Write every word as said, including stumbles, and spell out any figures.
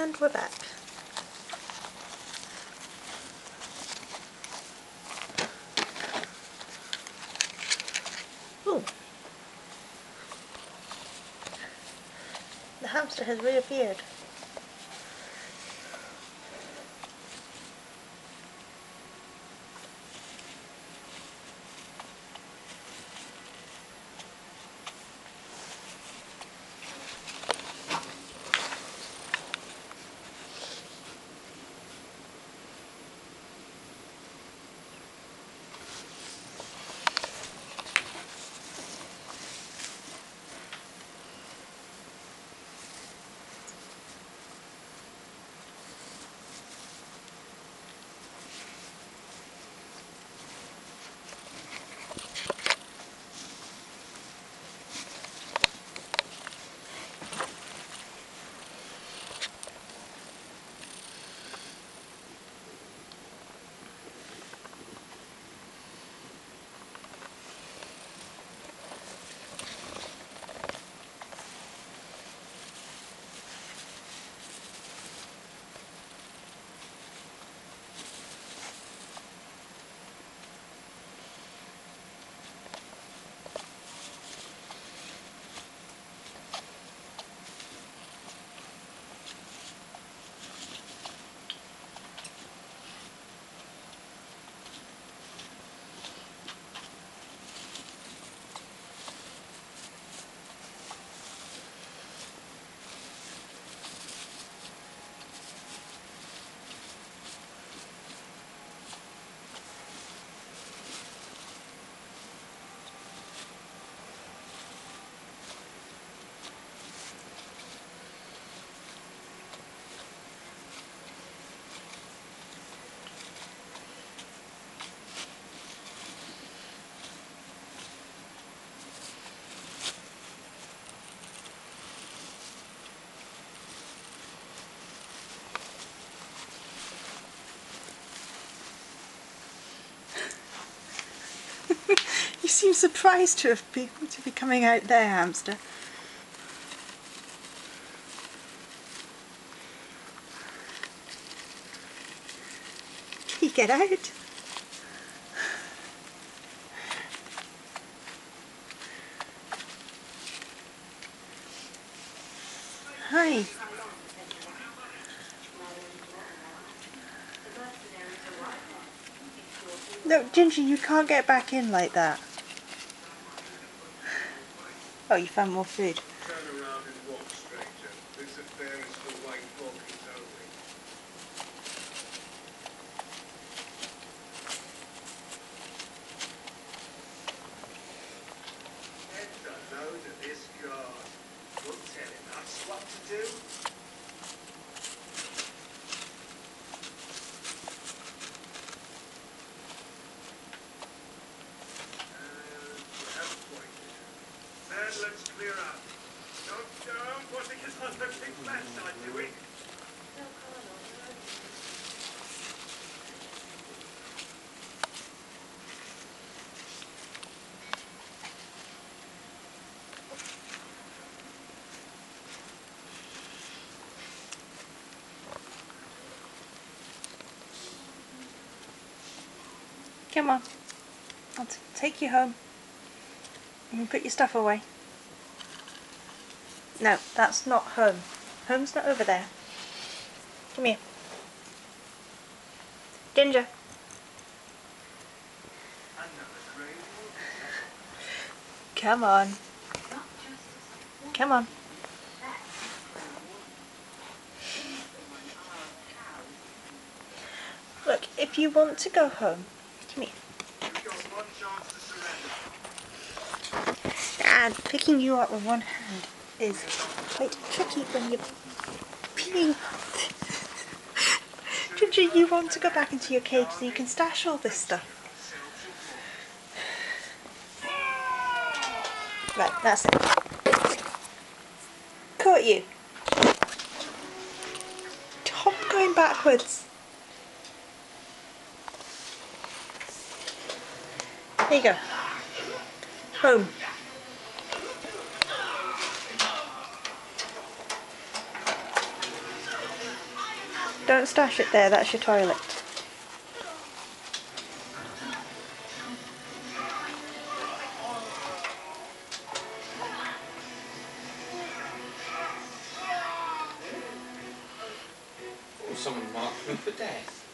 And we're back. Ooh. The hamster has reappeared. You seem surprised to have be, to be coming out there, hamster. Can you get out? Hi. No, Ginger, you can't get back in like that. Oh, you found more food. Turn around and walk, stranger. This affair is for white walkers only. Get the load of this guard. We'll tell him that's what to do. And let's clear out. Don't down, putting us on the big flat side, do we? Come on. I'll t take you home. You can put your stuff away. No, that's not home. Home's not over there. Come here. Ginger. Come on. Come on. Look, if you want to go home, come here. And picking you up with one hand is quite tricky when you're peeing. Ginger, you want to go back into your cage so you can stash all this stuff. Right, that's it. Caught you. Stop going backwards. There you go. Home. Don't stash it there, that's your toilet. Oh, someone marked me for death.